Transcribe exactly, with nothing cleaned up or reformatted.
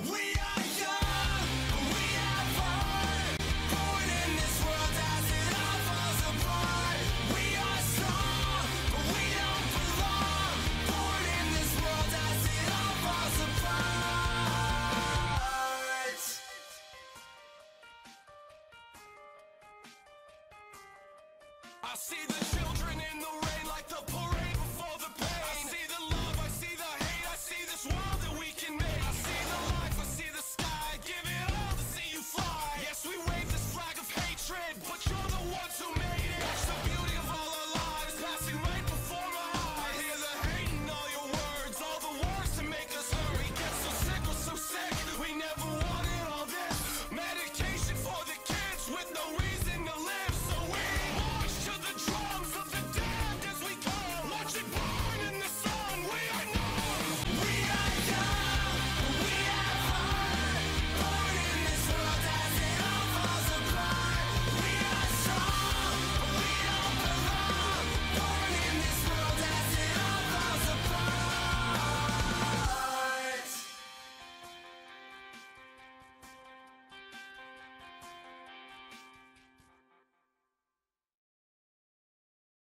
We are young, but we have heart. Born in this world as it all falls apart. We are strong, but we don't belong. Born in this world as it all falls apart. I see the